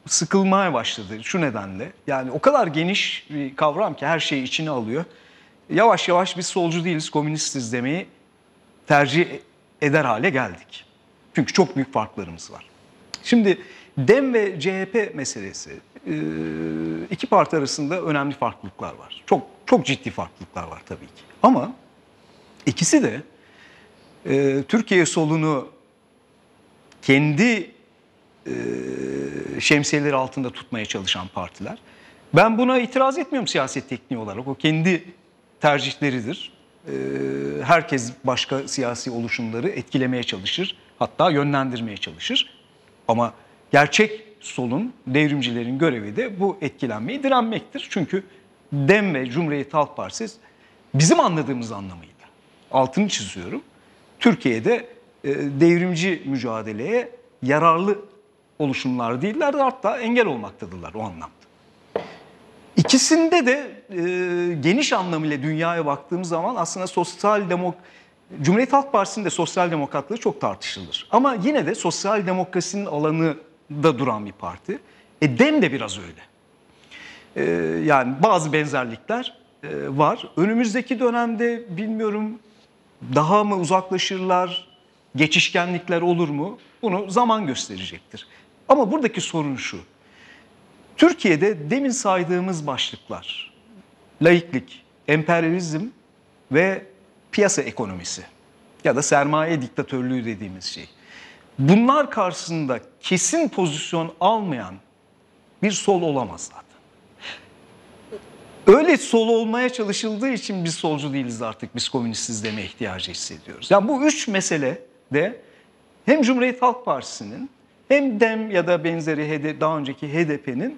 sıkılmaya başladı şu nedenle. Yani o kadar geniş bir kavram ki her şeyi içine alıyor. Yavaş yavaş biz solcu değiliz, komünistiz demeyi tercih eder hale geldik. Çünkü çok büyük farklarımız var. Şimdi DEM ve CHP meselesi, iki parti arasında önemli farklılıklar var. Çok ciddi farklılıklar var tabii ki. Ama ikisi de Türkiye solunu kendi şemsiyeleri altında tutmaya çalışan partiler. Ben buna itiraz etmiyorum siyaset tekniği olarak. O kendi tercihleridir. Herkes başka siyasi oluşumları etkilemeye çalışır. Hatta yönlendirmeye çalışır. Ama gerçek solun, devrimcilerin görevi de bu etkilenmeyi direnmektir. Çünkü DEM ve Cumhuriyet Halk Partisi bizim anladığımız anlamıyla, altını çiziyorum, Türkiye'de devrimci mücadeleye yararlı oluşumlar değiller, hatta engel olmaktadırlar o anlamda. İkisinde de geniş anlamıyla dünyaya baktığımız zaman aslında Cumhuriyet Halk Partisi'nin de sosyal demokratlığı çok tartışılır. Ama yine de sosyal demokrasinin alanında duran bir parti. DEM de biraz öyle. Yani bazı benzerlikler var. Önümüzdeki dönemde bilmiyorum daha mı uzaklaşırlar, geçişkenlikler olur mu? Bunu zaman gösterecektir. Ama buradaki sorun şu. Türkiye'de demin saydığımız başlıklar, laiklik, emperyalizm ve piyasa ekonomisi ya da sermaye diktatörlüğü dediğimiz şey. Bunlar karşısında kesin pozisyon almayan bir sol olamaz zaten. Öyle sol olmaya çalışıldığı için biz solcu değiliz artık, biz komünistiz deme ihtiyacı hissediyoruz. Yani bu üç mesele de hem Cumhuriyet Halk Partisi'nin hem DEM ya da benzeri daha önceki HDP'nin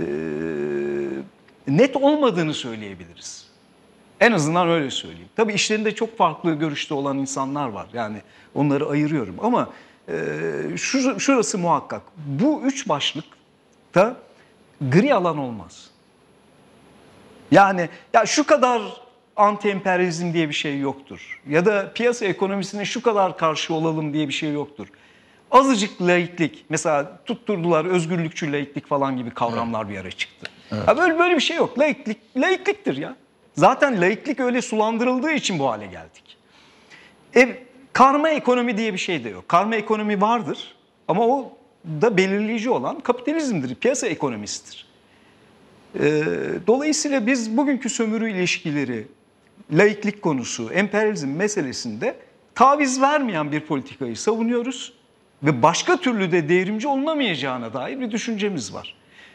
net olmadığını söyleyebiliriz. En azından öyle söyleyeyim. Tabii işlerinde çok farklı görüşte olan insanlar var. Yani onları ayırıyorum ama şurası muhakkak. Bu üç başlıkta gri alan olmaz. Yani ya şu kadar anti-emperyalizm diye bir şey yoktur. Ya da piyasa ekonomisine şu kadar karşı olalım diye bir şey yoktur. Azıcık laiklik, mesela tutturdular özgürlükçü laiklik falan gibi kavramlar bir ara çıktı. Evet. Ya böyle bir şey yok. Laikliktir ya. Zaten laiklik öyle sulandırıldığı için bu hale geldik. Karma ekonomi diye bir şey de yok. Karma ekonomi vardır ama o da belirleyici olan kapitalizmdir, piyasa ekonomisidir. Dolayısıyla biz bugünkü sömürü ilişkileri, laiklik konusu, emperyalizm meselesinde taviz vermeyen bir politikayı savunuyoruz ve başka türlü de devrimci olunamayacağına dair bir düşüncemiz var.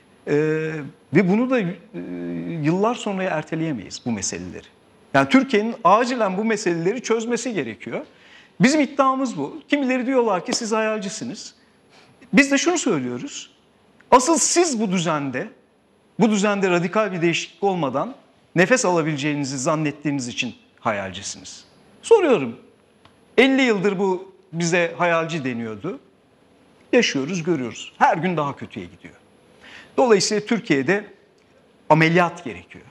Ve bunu da yıllar sonra erteleyemeyiz bu meseleleri. Yani Türkiye'nin acilen bu meseleleri çözmesi gerekiyor. Bizim iddiamız bu. Kimileri diyorlar ki siz hayalcisiniz. Biz de şunu söylüyoruz. Asıl siz bu düzende radikal bir değişiklik olmadan nefes alabileceğinizi zannettiğiniz için hayalcisiniz. Soruyorum. 50 yıldır bu bize hayalci deniyordu. Yaşıyoruz, görüyoruz. Her gün daha kötüye gidiyor. Dolayısıyla Türkiye'de ameliyat gerekiyor.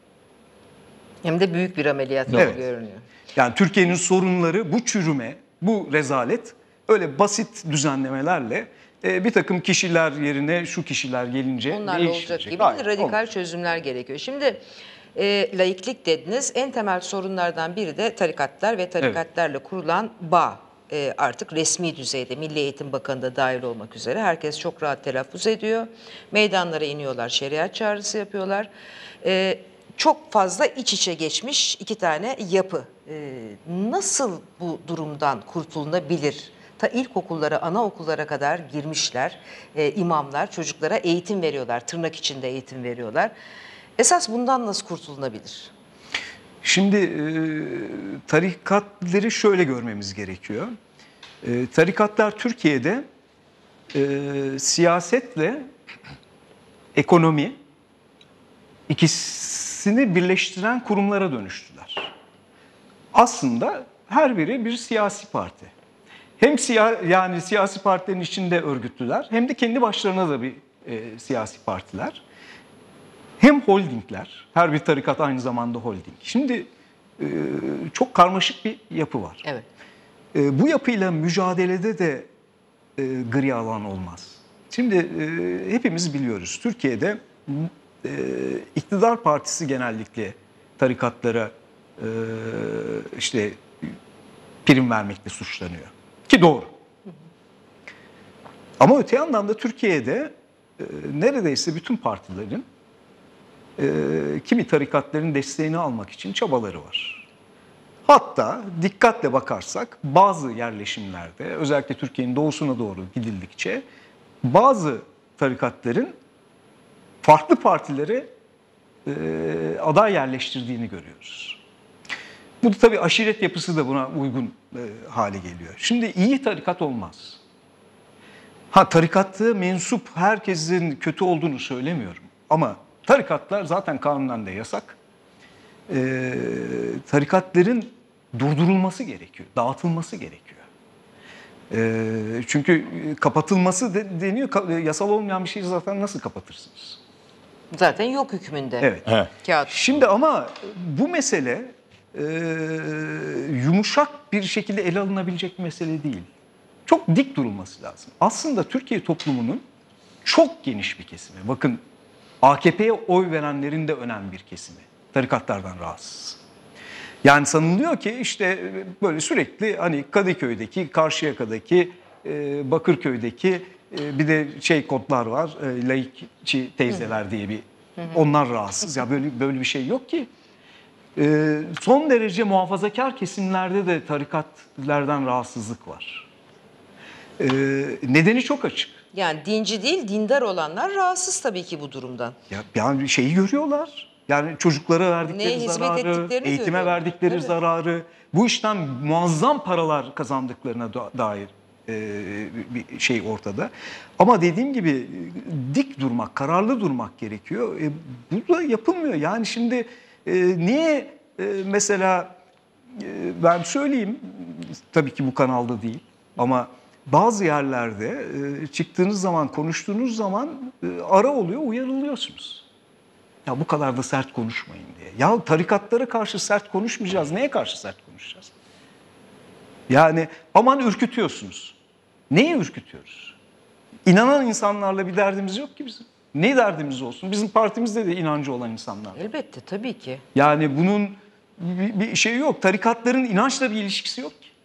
Hem de büyük bir ameliyat gibi görünüyor. Yani Türkiye'nin sorunları bu çürüme, bu rezalet öyle basit düzenlemelerle bir takım kişiler yerine şu kişiler gelince onlarla olacak gibi radikal çözümler gerekiyor. Şimdi laiklik dediniz. En temel sorunlardan biri de tarikatlar ve tarikatlarla kurulan bağ. Artık resmi düzeyde Milli Eğitim Bakanı da dahil olmak üzere herkes çok rahat telaffuz ediyor. Meydanlara iniyorlar, şeriat çağrısı yapıyorlar. Çok fazla iç içe geçmiş iki tane yapı. Nasıl bu durumdan kurtulunabilir? Ta ilkokullara, anaokullara kadar girmişler. İmamlar çocuklara eğitim veriyorlar, tırnak içinde eğitim veriyorlar. Esas bundan nasıl kurtulunabilir? Şimdi tarikatları şöyle görmemiz gerekiyor. Tarikatlar Türkiye'de siyasetle ekonomi ikisini birleştiren kurumlara dönüştüler. Aslında her biri bir siyasi parti. Hem yani siyasi partilerin içinde örgütlüler hem de kendi başlarına da bir siyasi partiler. Hem holdingler, her bir tarikat aynı zamanda holding. Şimdi çok karmaşık bir yapı var. Bu yapıyla mücadelede de gri alan olmaz. Şimdi hepimiz biliyoruz. Türkiye'de iktidar partisi genellikle tarikatlara işte prim vermekle suçlanıyor. Ki doğru. Ama öte yandan da Türkiye'de neredeyse bütün partilerin kimi tarikatların desteğini almak için çabaları var. Hatta dikkatle bakarsak bazı yerleşimlerde, özellikle Türkiye'nin doğusuna doğru gidildikçe bazı tarikatların farklı partilere aday yerleştirdiğini görüyoruz. Bu da tabii aşiret yapısı da buna uygun hale geliyor. Şimdi iyi tarikat olmaz. Tarikata mensup herkesin kötü olduğunu söylemiyorum. Ama tarikatlar zaten kanunen de yasak. Tarikatların durdurulması gerekiyor, dağıtılması gerekiyor. Çünkü kapatılması deniyor. Yasal olmayan bir şeyi zaten nasıl kapatırsınız? Zaten yok hükmünde. Evet. Kağıt. Şimdi ama bu mesele yumuşak bir şekilde ele alınabilecek bir mesele değil. Çok dik durulması lazım. Aslında Türkiye toplumunun çok geniş bir kesimi. Bakın AKP'ye oy verenlerin de önemli bir kesimi tarikatlardan rahatsız. Yani sanılıyor ki işte böyle sürekli hani Kadıköy'deki, Karşıyaka'daki, Bakırköy'deki bir de kodlar var. Laikçi teyzeler diye bir onlar rahatsız. Ya böyle bir şey yok ki. Son derece muhafazakar kesimlerde de tarikatlardan rahatsızlık var. Nedeni çok açık. Yani dinci değil, dindar olanlar rahatsız tabii ki bu durumdan. Yani şeyi görüyorlar. Yani çocuklara verdikleri Neye hizmet zararı, ettiklerini eğitime görüyorlar. verdikleri Evet. zararı, bu işten muazzam paralar kazandıklarına dair bir şey ortada. Ama dediğim gibi dik durmak, kararlı durmak gerekiyor. Bu da yapılmıyor. Yani şimdi niye mesela ben söyleyeyim, tabii ki bu kanalda değil ama bazı yerlerde çıktığınız zaman, konuştuğunuz zaman ara oluyor, uyarılıyorsunuz. Ya bu kadar da sert konuşmayın diye. Ya tarikatlara karşı sert konuşmayacağız. Neye karşı sert konuşacağız? Yani aman ürkütüyorsunuz. Neyi ürkütüyoruz? İnanan insanlarla bir derdimiz yok ki bizim. Ne derdimiz olsun? Bizim partimizde de inancı olan insanlar var. Elbette tabii ki. Yani bunun bir şeyi yok. Tarikatların inançla bir ilişkisi yok ki.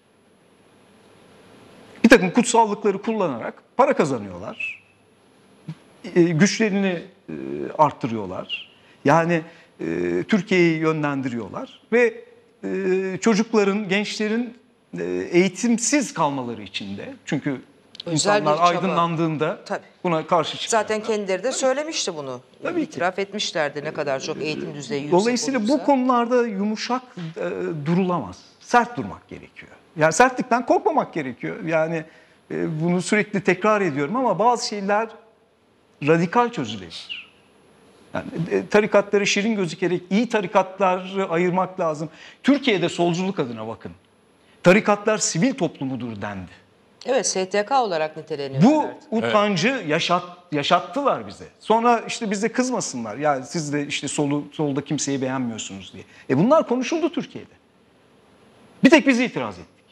Bir takım kutsallıkları kullanarak para kazanıyorlar. Güçlerini arttırıyorlar. Yani Türkiye'yi yönlendiriyorlar ve çocukların, gençlerin eğitimsiz kalmaları için de, çünkü Özel insanlar bir çaba. aydınlandığında Tabii. buna karşı çıkıyor. Zaten kendileri de söylemişti bunu. Tabii ki. İtiraf etmişlerdi ne kadar çok eğitim düzeyi yüksek Dolayısıyla olursa. bu konularda yumuşak durulamaz. Sert durmak gerekiyor. Yani sertlikten korkmamak gerekiyor. Yani bunu sürekli tekrar ediyorum ama bazı şeyler radikal çözülebilir. Yani tarikatları şirin gözükerek iyi tarikatları ayırmak lazım. Türkiye'de solculuk adına bakın. Tarikatlar sivil toplumudur dendi. Evet, STK olarak niteleniyor. Bu utancı yaşattılar bize. Sonra işte bize kızmasınlar. Ya siz de işte solda kimseyi beğenmiyorsunuz diye. Bunlar konuşuldu Türkiye'de. Bir tek biz itiraz ettik.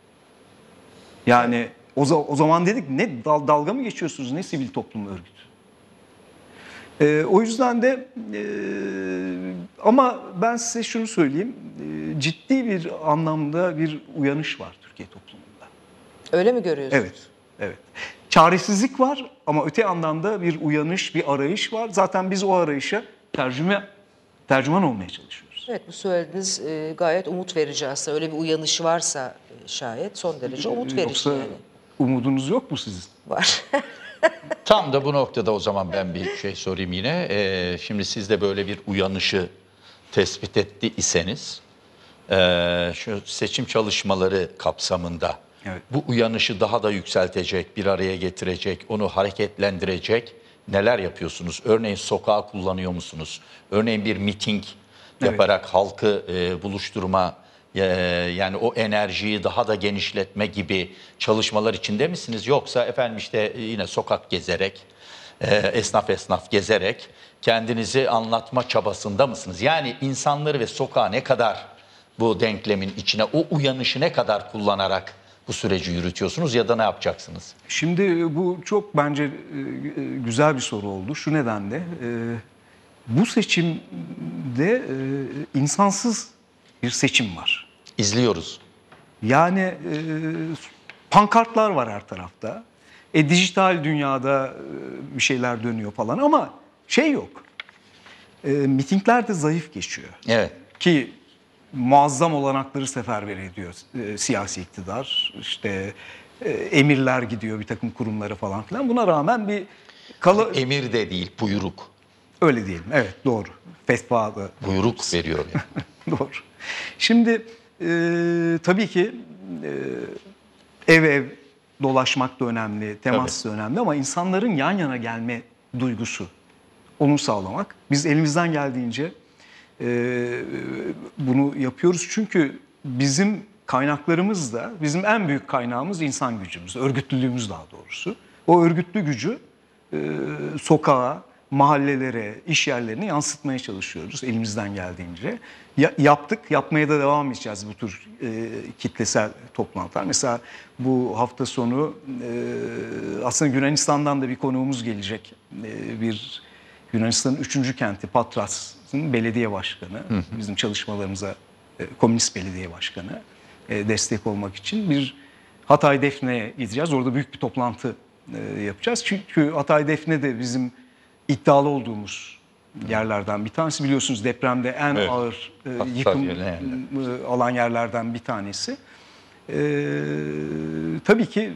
Yani o zaman dedik ne dalga mı geçiyorsunuz, ne sivil toplum örgütü. O yüzden de ama ben size şunu söyleyeyim. Ciddi bir anlamda bir uyanış var Türkiye toplumunda. Öyle mi görüyorsunuz? Evet. Çaresizlik var ama öte yandan da bir uyanış, bir arayış var. Zaten biz o arayışa tercüman olmaya çalışıyoruz. Evet, bu söylediğiniz gayet umut verici aslında. Öyle bir uyanış varsa şayet son derece umut verici Yoksa yani. umudunuz yok mu sizin? Var. Tam da bu noktada o zaman ben bir şey sorayım yine. Şimdi siz de böyle bir uyanışı tespit etti iseniz, şu seçim çalışmaları kapsamında Evet. bu uyanışı daha da yükseltecek, bir araya getirecek, onu hareketlendirecek neler yapıyorsunuz? Örneğin sokağı kullanıyor musunuz? Örneğin bir miting yaparak halkı buluşturma, yani o enerjiyi daha da genişletme gibi çalışmalar içinde misiniz? Yoksa efendim işte yine sokak gezerek, esnaf gezerek kendinizi anlatma çabasında mısınız? Yani insanları ve sokağı ne kadar bu denklemin içine, o uyanışı ne kadar kullanarak bu süreci yürütüyorsunuz ya da ne yapacaksınız? Şimdi bu çok bence güzel bir soru oldu. Şu nedenle bu seçimde insansız bir seçim var. İzliyoruz. Yani pankartlar var her tarafta. Dijital dünyada bir şeyler dönüyor falan ama şey yok. Mitingler de zayıf geçiyor. Evet. Ki muazzam olanakları seferber ediyor siyasi iktidar. İşte emirler gidiyor bir takım kurumlara falan filan. Buna rağmen bir Emir de değil, buyruk. öyle diyelim. Evet, doğru. Fetvada. Buyruk veriyor yani. Doğru. Şimdi tabii ki ev ev dolaşmak da önemli, temas da önemli ama insanların yan yana gelme duygusu, onu sağlamak. Biz elimizden geldiğince bunu yapıyoruz çünkü bizim kaynaklarımız da, bizim en büyük kaynağımız insan gücümüz, örgütlülüğümüz daha doğrusu. O örgütlü gücü sokağa, mahallelere, iş yerlerine yansıtmaya çalışıyoruz elimizden geldiğince. Yaptık, yapmaya da devam edeceğiz bu tür kitlesel toplantılar. Mesela bu hafta sonu aslında Yunanistan'dan da bir konuğumuz gelecek. Bir Yunanistan'ın 3. kenti Patras'ın belediye başkanı, bizim çalışmalarımıza komünist belediye başkanı destek olmak için bir Hatay Defne'ye gideceğiz. Orada büyük bir toplantı yapacağız. Çünkü Hatay Defne de bizim iddialı olduğumuz yerlerden bir tanesi. Biliyorsunuz depremde en ağır yıkım alan yerlerden bir tanesi. Tabii ki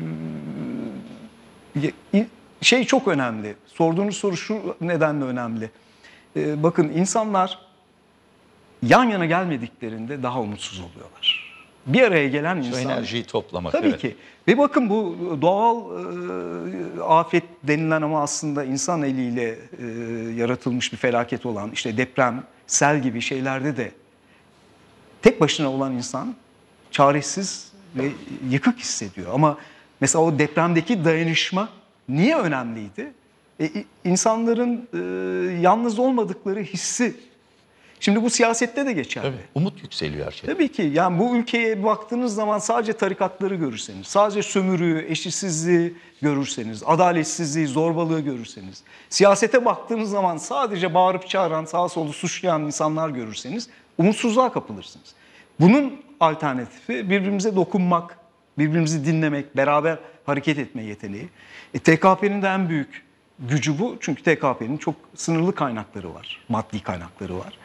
şey çok önemli. Sorduğunuz soru şu nedenle önemli. Bakın insanlar yan yana gelmediklerinde daha umutsuz oluyorlar. Bir araya gelen insan... Şu enerjiyi toplamak. Tabii ki. Ve bakın bu doğal afet denilen ama aslında insan eliyle yaratılmış bir felaket olan işte deprem, sel gibi şeylerde de tek başına olan insan çaresiz ve yıkık hissediyor. Ama mesela o depremdeki dayanışma niye önemliydi? İnsanların yalnız olmadıkları hissi. Şimdi bu siyasette de geçerli. Tabii, umut yükseliyor her şey. Tabii ki. Yani bu ülkeye baktığınız zaman sadece tarikatları görürseniz, sadece sömürüyü, eşitsizliği görürseniz, adaletsizliği, zorbalığı görürseniz, siyasete baktığınız zaman sadece bağırıp çağıran, sağa solu suçlayan insanlar görürseniz umutsuzluğa kapılırsınız. Bunun alternatifi birbirimize dokunmak, birbirimizi dinlemek, beraber hareket etme yeteneği. TKP'nin de en büyük gücü bu. Çünkü TKP'nin çok sınırlı kaynakları var, maddi kaynakları var.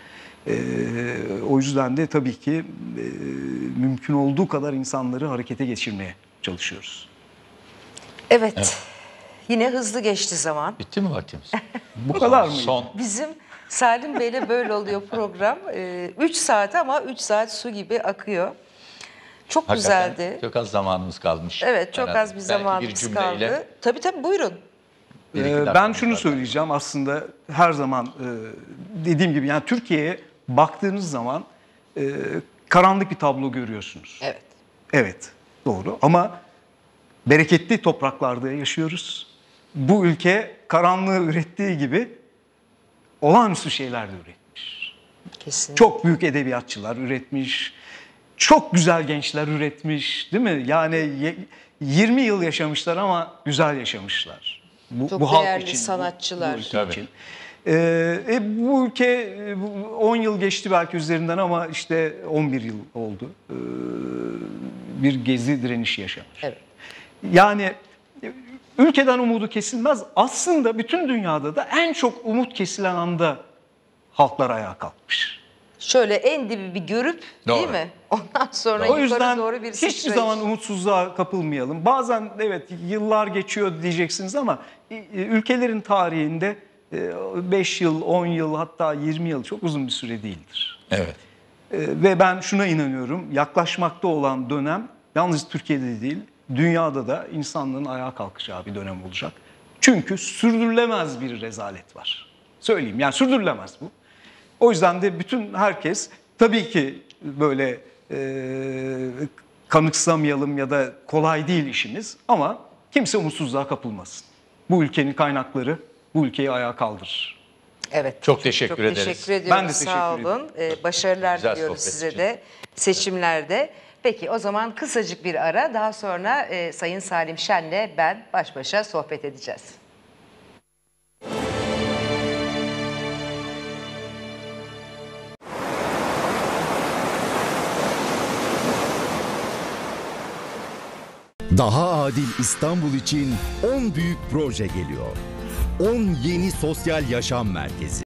O yüzden de tabii ki mümkün olduğu kadar insanları harekete geçirmeye çalışıyoruz. Evet. Yine hızlı geçti zaman. Bitti mi vaktimiz? Bu kadar mı? Son. Bizim Salim Bey'le böyle oluyor program. 3 saat ama 3 saat su gibi akıyor. Çok Hakikaten güzeldi. çok az zamanımız kalmış. Evet, çok herhalde. az bir Belki zamanımız cümleyle kaldı. Tabii buyurun. bir iki Ben dakikamız şunu var. söyleyeceğim aslında her zaman dediğim gibi yani Türkiye'ye baktığınız zaman karanlık bir tablo görüyorsunuz. Evet. Evet, doğru ama bereketli topraklarda yaşıyoruz. Bu ülke karanlığı ürettiği gibi olağanüstü şeyler de üretmiş. Kesinlikle. Çok büyük edebiyatçılar üretmiş, çok güzel gençler üretmiş, değil mi? Yani 20 yıl yaşamışlar ama güzel yaşamışlar. Çok bu halk değerli için, sanatçılar. Bu ülke Tabii. için. Bu ülke 10 yıl geçti belki üzerinden ama işte 11 yıl oldu. Bir gezi direnişi yaşamış. Evet. Yani ülkeden umudu kesilmez. Aslında bütün dünyada da en çok umut kesilen anda halklar ayağa kalkmış. Şöyle en dibi bir görüp değil Doğru. mi? Ondan sonra O yukarı yüzden doğru bir hiçbir sıçrayış. zaman umutsuzluğa kapılmayalım. Bazen evet yıllar geçiyor diyeceksiniz ama ülkelerin tarihinde 5 yıl, 10 yıl hatta 20 yıl çok uzun bir süre değildir. Evet. Ve ben şuna inanıyorum, yaklaşmakta olan dönem yalnız Türkiye'de değil, dünyada da insanlığın ayağa kalkacağı bir dönem olacak. Çünkü sürdürülemez bir rezalet var. Söyleyeyim yani sürdürülemez bu. O yüzden de bütün herkes tabii ki böyle kanıksamayalım ya da kolay değil işimiz ama kimse umutsuzluğa kapılmasın. Bu ülkenin kaynakları bu ülkeyi ayağa kaldırır. Evet. Çok teşekkür ederiz. Teşekkür ediyorum. Ben de teşekkür Sağ olun. Başarılar Güzel diliyoruz sohbet size için. de seçimlerde. Peki o zaman kısacık bir ara, daha sonra Sayın Salim Şen'le ben baş başa sohbet edeceğiz. Daha adil İstanbul için 10 büyük proje geliyor. 10 yeni sosyal yaşam merkezi.